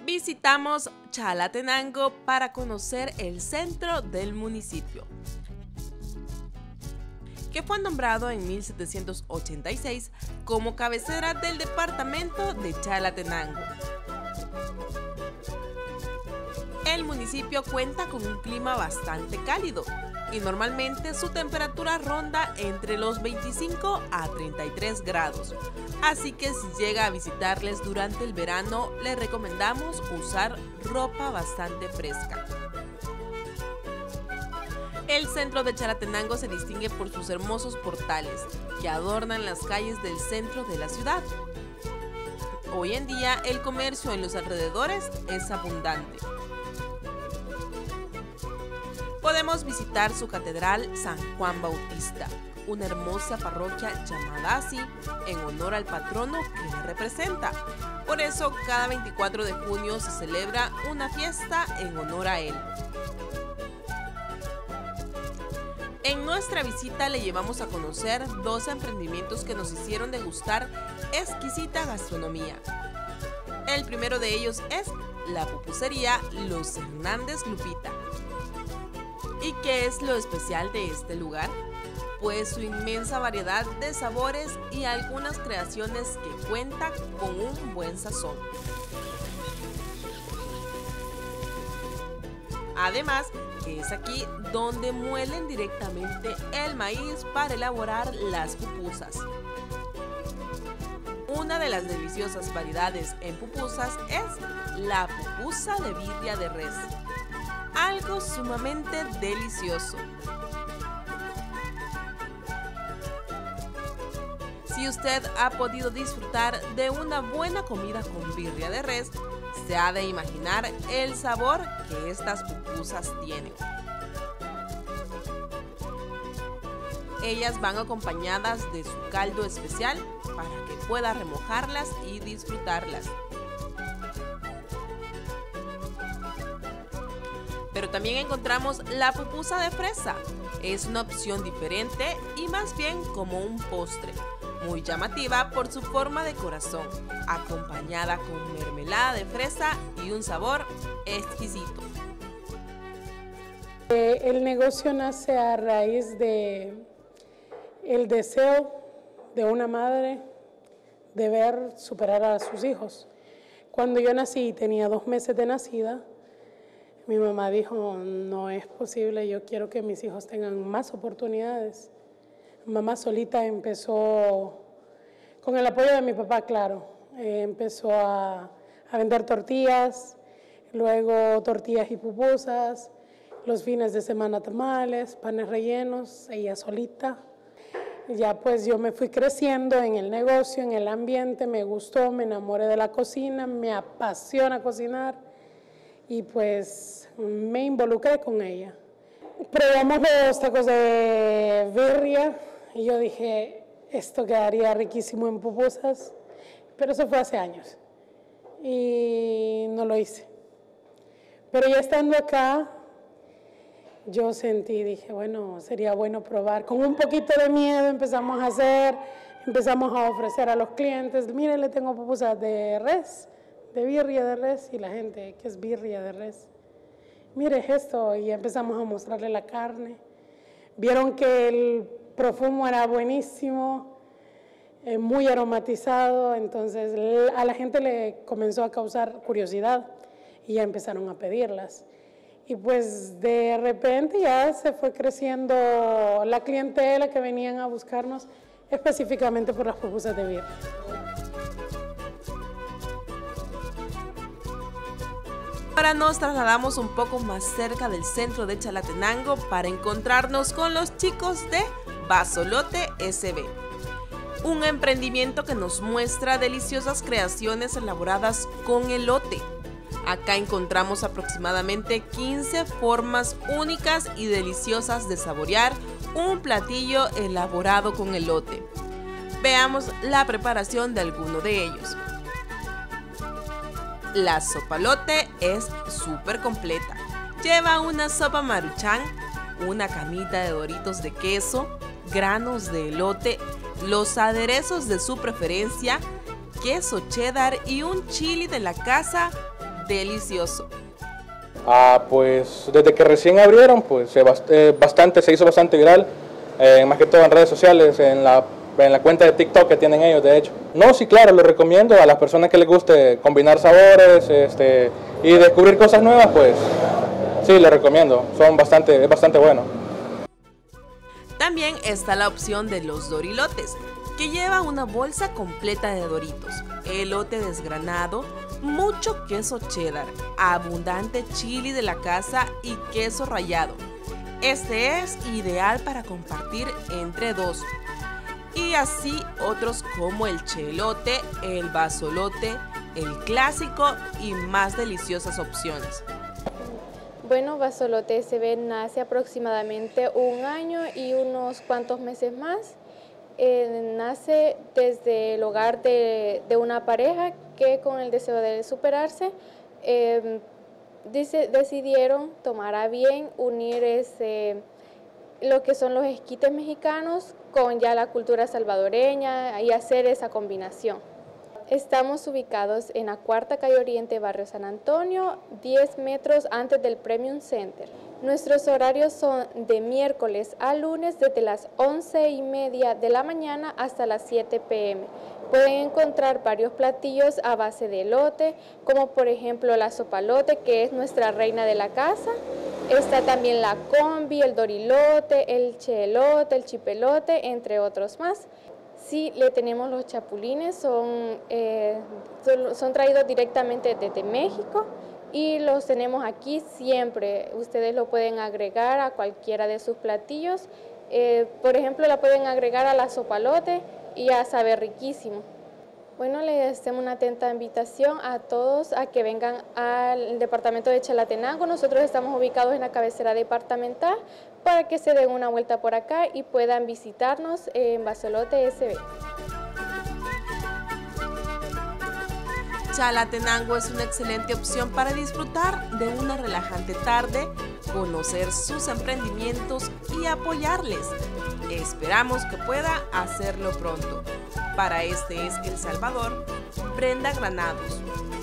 Visitamos Chalatenango para conocer el centro del municipio, que fue nombrado en 1786 como cabecera del departamento de Chalatenango. El municipio cuenta con un clima bastante cálido y normalmente su temperatura ronda entre los 25 a 33 grados. Así que si llega a visitarles durante el verano, les recomendamos usar ropa bastante fresca. El centro de Chalatenango se distingue por sus hermosos portales que adornan las calles del centro de la ciudad. Hoy en día el comercio en los alrededores es abundante. Podemos visitar su catedral San Juan Bautista, una hermosa parroquia llamada así en honor al patrono que la representa. Por eso cada 24 de junio se celebra una fiesta en honor a él. En nuestra visita le llevamos a conocer 2 emprendimientos que nos hicieron degustar exquisita gastronomía. El primero de ellos es la pupusería Los Hernández Lupita. ¿Y qué es lo especial de este lugar? Pues su inmensa variedad de sabores y algunas creaciones que cuentan con un buen sazón. Además, es aquí donde muelen directamente el maíz para elaborar las pupusas. Una de las deliciosas variedades en pupusas es la pupusa de birria de res. Algo sumamente delicioso. Si usted ha podido disfrutar de una buena comida con birria de res, se ha de imaginar el sabor que estas pupusas tienen. Ellas van acompañadas de su caldo especial para que pueda remojarlas y disfrutarlas. Pero también encontramos la pupusa de fresa. Es una opción diferente y más bien como un postre, muy llamativa por su forma de corazón, acompañada con mermelada de fresa y un sabor exquisito. El negocio nace a raíz de el deseo de una madre de ver superar a sus hijos. Cuando yo nací y tenía 2 meses de nacida, mi mamá dijo, no es posible, yo quiero que mis hijos tengan más oportunidades. Mamá solita empezó, con el apoyo de mi papá, claro, empezó a vender tortillas, luego tortillas y pupusas, los fines de semana tamales, panes rellenos, ella solita. Ya pues yo me fui creciendo en el negocio, en el ambiente, me gustó, me enamoré de la cocina, me apasiona cocinar y pues me involucré con ella. Probamos los tacos de birria y yo dije, esto quedaría riquísimo en pupusas, pero eso fue hace años y no lo hice. Pero ya estando acá, yo sentí, dije, bueno, sería bueno probar. Con un poquito de miedo empezamos a hacer, empezamos a ofrecer a los clientes, miren, le tengo pupusas de res, de birria de res, y la gente, ¿qué es birria de res? Mire esto, y empezamos a mostrarle la carne. Vieron que el profumo era buenísimo, muy aromatizado, entonces a la gente le comenzó a causar curiosidad y ya empezaron a pedirlas. Y pues de repente ya se fue creciendo la clientela que venían a buscarnos específicamente por las pupusas de birria. Ahora nos trasladamos un poco más cerca del centro de Chalatenango para encontrarnos con los chicos de Basolote SB, un emprendimiento que nos muestra deliciosas creaciones elaboradas con elote. Acá encontramos aproximadamente 15 formas únicas y deliciosas de saborear un platillo elaborado con elote. Veamos la preparación de alguno de ellos. La sopa elote es súper completa. Lleva una sopa maruchan, una camita de doritos de queso, granos de elote, los aderezos de su preferencia, queso cheddar y un chili de la casa delicioso. Pues desde que recién abrieron, pues se hizo bastante viral, más que todo en redes sociales, en la cuenta de TikTok que tienen ellos, de hecho. No, sí, claro, lo recomiendo a las personas que les guste combinar sabores y descubrir cosas nuevas, pues sí, les recomiendo, es bastante bueno. También está la opción de los dorilotes, que lleva una bolsa completa de Doritos, elote desgranado, mucho queso cheddar, abundante chili de la casa y queso rallado. Este es ideal para compartir entre dos. Y así otros como el chelote, el basolote, el clásico y más deliciosas opciones. Bueno, Basolote SB nace aproximadamente 1 año y unos cuantos meses más. Nace desde el hogar de una pareja que con el deseo de superarse decidieron tomar a bien unir lo que son los esquites mexicanos con ya la cultura salvadoreña y hacer esa combinación. Estamos ubicados en la Cuarta Calle Oriente, Barrio San Antonio, 10 metros antes del Premium Center. Nuestros horarios son de miércoles a lunes desde las 11:30 de la mañana hasta las 7 p.m. Pueden encontrar varios platillos a base de elote, como por ejemplo la sopalote, que es nuestra reina de la casa. Está también la combi, el dorilote, el chelote, el chipelote, entre otros más. Sí, le tenemos los chapulines, son traídos directamente desde México y los tenemos aquí siempre. Ustedes lo pueden agregar a cualquiera de sus platillos. Por ejemplo, la pueden agregar a la sopalote y ya sabe riquísimo. Bueno, les hacemos una atenta invitación a todos a que vengan al departamento de Chalatenango. Nosotros estamos ubicados en la cabecera departamental para que se den una vuelta por acá y puedan visitarnos en Basolote SB. Chalatenango es una excelente opción para disfrutar de una relajante tarde, conocer sus emprendimientos y apoyarles. Esperamos que pueda hacerlo pronto. Para Este es El Salvador, Brenda Granados.